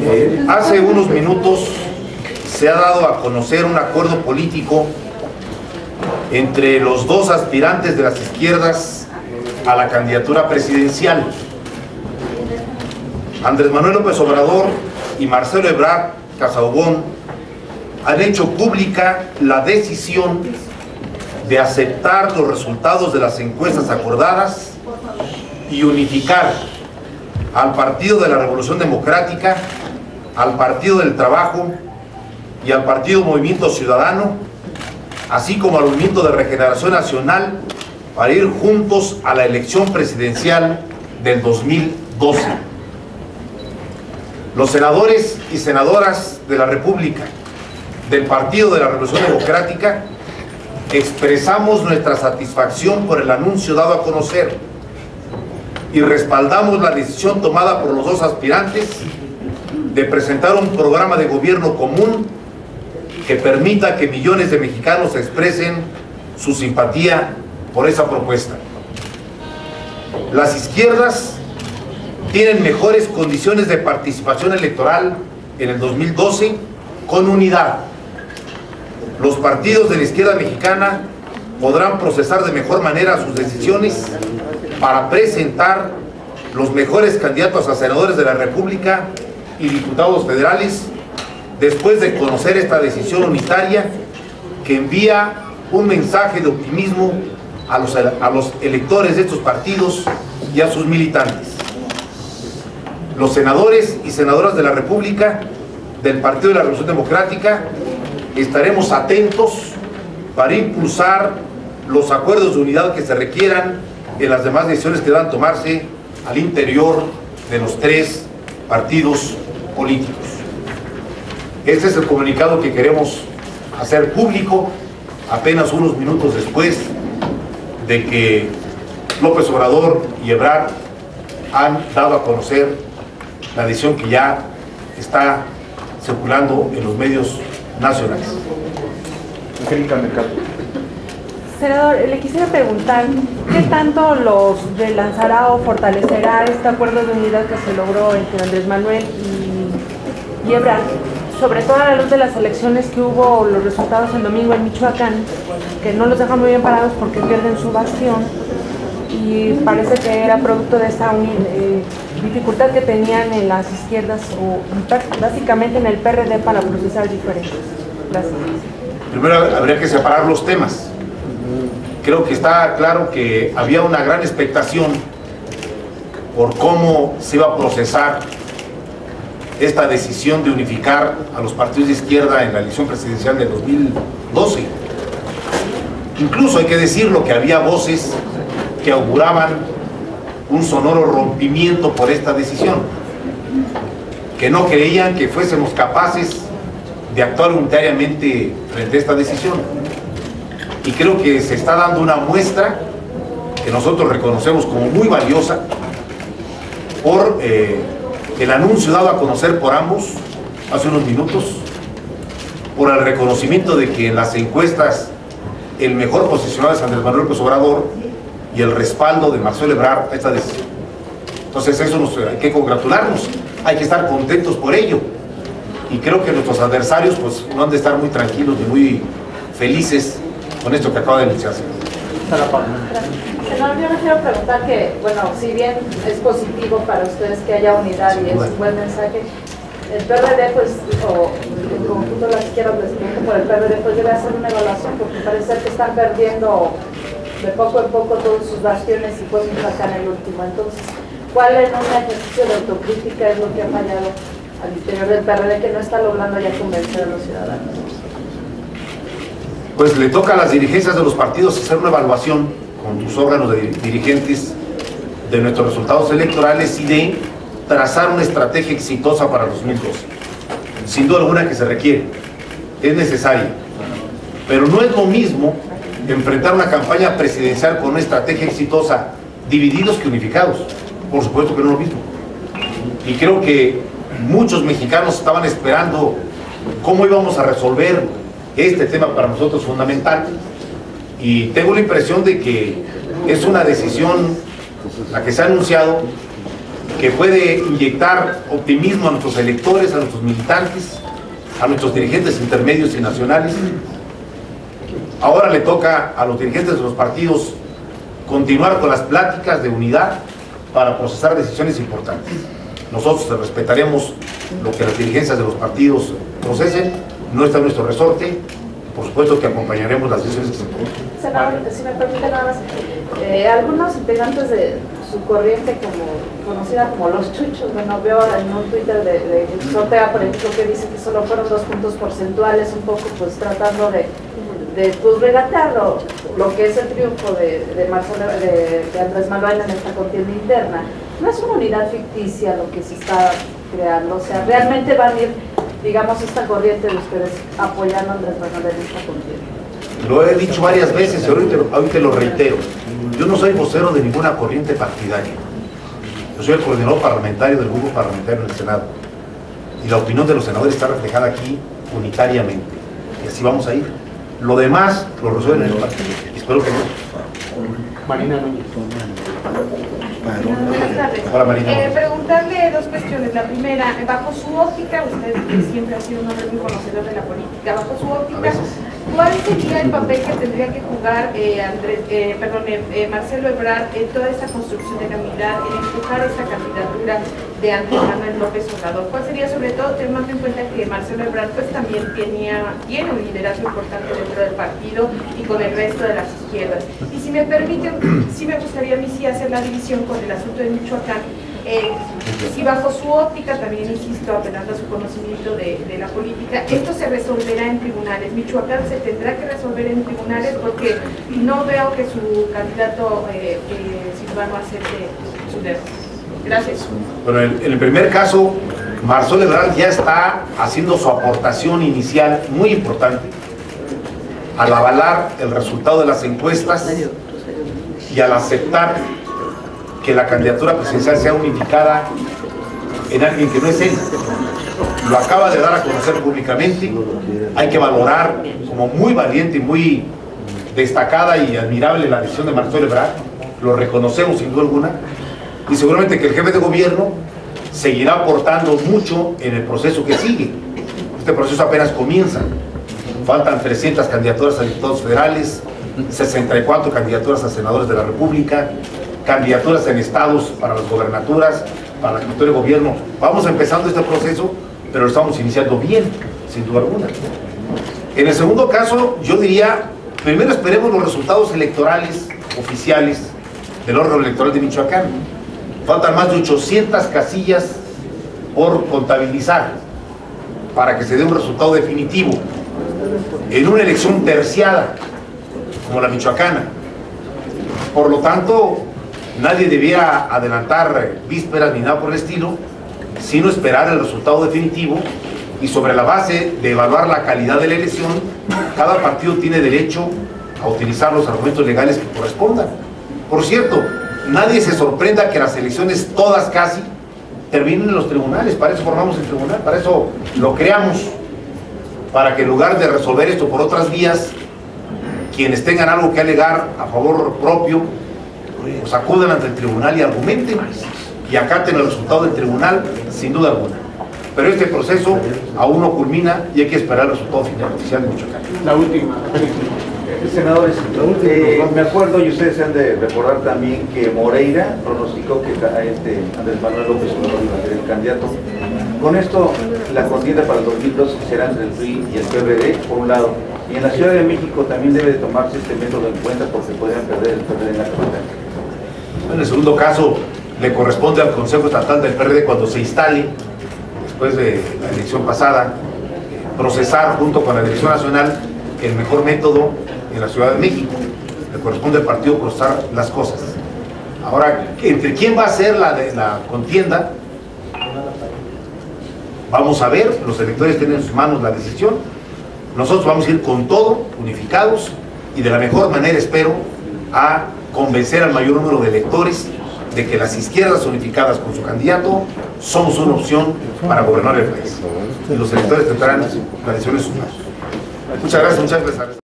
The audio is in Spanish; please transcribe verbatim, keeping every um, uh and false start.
Eh, hace unos minutos se ha dado a conocer un acuerdo político entre los dos aspirantes de las izquierdas a la candidatura presidencial, Andrés Manuel López Obrador y Marcelo Ebrard Casaubon. Han hecho pública la decisión de aceptar los resultados de las encuestas acordadas y unificar al Partido de la Revolución Democrática, al Partido del Trabajo y al Partido Movimiento Ciudadano, así como al Movimiento de Regeneración Nacional, para ir juntos a la elección presidencial del dos mil doce. Los senadores y senadoras de la República del Partido de la Revolución Democrática expresamos nuestra satisfacción por el anuncio dado a conocer y respaldamos la decisión tomada por los dos aspirantes de presentar un programa de gobierno común que permita que millones de mexicanos expresen su simpatía por esa propuesta. Las izquierdas tienen mejores condiciones de participación electoral en el dos mil doce con unidad. Los partidos de la izquierda mexicana podrán procesar de mejor manera sus decisiones para presentar los mejores candidatos a senadores de la República y diputados federales después de conocer esta decisión unitaria que envía un mensaje de optimismo a los, a los electores de estos partidos y a sus militantes. Los senadores y senadoras de la República del Partido de la Revolución Democrática estaremos atentos para impulsar los acuerdos de unidad que se requieran en las demás decisiones que deban tomarse al interior de los tres partidos políticos. Este es el comunicado que queremos hacer público apenas unos minutos después de que López Obrador y Ebrard han dado a conocer la decisión que ya está circulando en los medios nacionales. Angélica Mercado. Senador, le quisiera preguntar, ¿qué tanto los relanzará o fortalecerá este acuerdo de unidad que se logró entre Andrés Manuel y, y Ebrard? Sobre todo a la luz de las elecciones que hubo, los resultados el domingo en Michoacán, que no los dejan muy bien parados porque pierden su bastión, y parece que era producto de esa eh, dificultad que tenían en las izquierdas, o básicamente en el P R D, para procesar diferentes. Gracias. Primero habría que separar los temas. Creo que está claro que había una gran expectación por cómo se iba a procesar esta decisión de unificar a los partidos de izquierda en la elección presidencial del dos mil doce. Incluso hay que decirlo que había voces que auguraban un sonoro rompimiento por esta decisión, que no creían que fuésemos capaces de actuar unitariamente frente a esta decisión. Y creo que se está dando una muestra que nosotros reconocemos como muy valiosa por eh, el anuncio dado a conocer por ambos hace unos minutos, por el reconocimiento de que en las encuestas el mejor posicionado es Andrés Manuel López Obrador y el respaldo de Marcelo Ebrard a esta decisión. Entonces eso nos, hay que congratularnos, hay que estar contentos por ello, y creo que nuestros adversarios pues no han de estar muy tranquilos ni muy felices con esto que acaba de anunciarse. Senador, yo le quiero preguntar que, bueno, si bien es positivo para ustedes que haya unidad y es un buen mensaje, el P R D, pues, o el conjunto de las izquierdas, les pregunto por el P R D, pues debe hacer una evaluación, porque parece ser que están perdiendo de poco en poco todos sus bastiones y pueden sacar el último. Entonces, ¿cuál en un ejercicio de autocrítica es lo que ha fallado al interior del P R D que no está logrando ya convencer a los ciudadanos? Pues le toca a las dirigencias de los partidos hacer una evaluación con tus órganos de dirigentes de nuestros resultados electorales y de trazar una estrategia exitosa para dos mil doce. Sin duda alguna que se requiere, es necesaria, pero no es lo mismo enfrentar una campaña presidencial con una estrategia exitosa divididos que unificados. Por supuesto que no es lo mismo. Y creo que muchos mexicanos estaban esperando cómo íbamos a resolver este tema para nosotros fundamental, y tengo la impresión de que es una decisión la que se ha anunciado que puede inyectar optimismo a nuestros electores, a nuestros militantes, a nuestros dirigentes intermedios y nacionales. Ahora le toca a los dirigentes de los partidos continuar con las pláticas de unidad para procesar decisiones importantes. Nosotros respetaremos lo que las dirigencias de los partidos procesen, no está en nuestro resorte, por supuesto que acompañaremos las decisiones que se tomen. Senador, si me permite nada más, eh, algunos integrantes de su corriente como conocida como los chuchos, bueno, veo en un Twitter de, de Ortega, por ejemplo, que dice que solo fueron dos puntos porcentuales, un poco pues tratando de, de pues regatear lo, lo que es el triunfo de, de, Marcelo, de, de Andrés Manuel en esta contienda interna. No es una unidad ficticia lo que se está creando, o sea, realmente van a ir, digamos, esta corriente de ustedes apoyando a Andrés Manuel en esta contienda. Lo he dicho varias veces y ahorita, ahorita lo reitero. Yo no soy vocero de ninguna corriente partidaria. Yo soy el coordinador parlamentario del grupo parlamentario en el Senado. Y la opinión de los senadores está reflejada aquí unitariamente. Y así vamos a ir. Lo demás lo resuelven en el partido. Y espero que no. Marina Núñez. Buenas tardes. Hola, Marina. Eh, preguntarle dos cuestiones. La primera, bajo su óptica, usted que siempre ha sido un hombre muy conocedor de la política, bajo su óptica, ¿cuál sería el papel que tendría que jugar eh, Andrés, eh, perdón, eh, Marcelo Ebrard en toda esta construcción de la unidad, en empujar esta candidatura de Andrés Manuel López Obrador? ¿Cuál sería, sobre todo, tomando en cuenta que Marcelo Ebrard pues también tenía, tiene un liderazgo importante dentro del partido y con el resto de las izquierdas? Y si me permiten, sí me gustaría a mí sí hacer la división con el asunto de Michoacán. Eh, si bajo su óptica, también insisto, apelando a su conocimiento de, de la política, esto se resolverá en tribunales. Michoacán se tendrá que resolver en tribunales porque no veo que su candidato eh, eh, Silvano acepte su derrota. Gracias. Bueno, en, en el primer caso, Marcelo Ebrard ya está haciendo su aportación inicial muy importante al avalar el resultado de las encuestas y al aceptar que la candidatura presidencial sea unificada en alguien que no es él. Lo acaba de dar a conocer públicamente. Hay que valorar como muy valiente y muy destacada y admirable la decisión de Marcelo Ebrard. Lo reconocemos sin duda alguna. Y seguramente que el jefe de gobierno seguirá aportando mucho en el proceso que sigue. Este proceso apenas comienza. Faltan trescientas candidaturas a diputados federales, sesenta y cuatro candidaturas a senadores de la República, candidaturas en estados para las gobernaturas, para la jefatura de gobierno. Vamos empezando este proceso, pero lo estamos iniciando bien, sin duda alguna. En el segundo caso, yo diría, primero esperemos los resultados electorales oficiales del órgano electoral de Michoacán. Faltan más de ochocientas casillas por contabilizar para que se dé un resultado definitivo en una elección terciada como la michoacana. Por lo tanto, nadie debiera adelantar vísperas ni nada por el estilo, sino esperar el resultado definitivo, y sobre la base de evaluar la calidad de la elección, cada partido tiene derecho a utilizar los argumentos legales que correspondan. Por cierto, nadie se sorprenda que las elecciones, todas casi, terminen en los tribunales. Para eso formamos el tribunal, para eso lo creamos, para que en lugar de resolver esto por otras vías, quienes tengan algo que alegar a favor propio, pues acudan ante el tribunal y argumenten y acaten el resultado del tribunal, sin duda alguna. Pero este proceso aún no culmina y hay que esperar el resultado final oficial de Michoacán. La última. Senadores, eh, me acuerdo, y ustedes se han de recordar también, que Moreira pronosticó que este Andrés Manuel López Obrador iba a ser el candidato. Con esto, la contienda para el dos mil doce será entre el P R I y el P R D, por un lado, y en la Ciudad de México también debe de tomarse este método en cuenta porque podrían perder el P R D en la capital. En el segundo caso, le corresponde al Consejo Estatal del P R D, cuando se instale, después de la elección pasada, procesar junto con la Dirección Nacional el mejor método en la Ciudad de México. Le corresponde al partido procesar las cosas. Ahora, entre quién va a ser la, de, la contienda, vamos a ver, los electores tienen en sus manos la decisión. Nosotros vamos a ir con todo, unificados, y de la mejor manera, espero, a convencer al mayor número de electores de que las izquierdas unificadas con su candidato somos una opción para gobernar el país. Y los electores tendrán la decisión en sus manos. Muchas gracias, muchas gracias.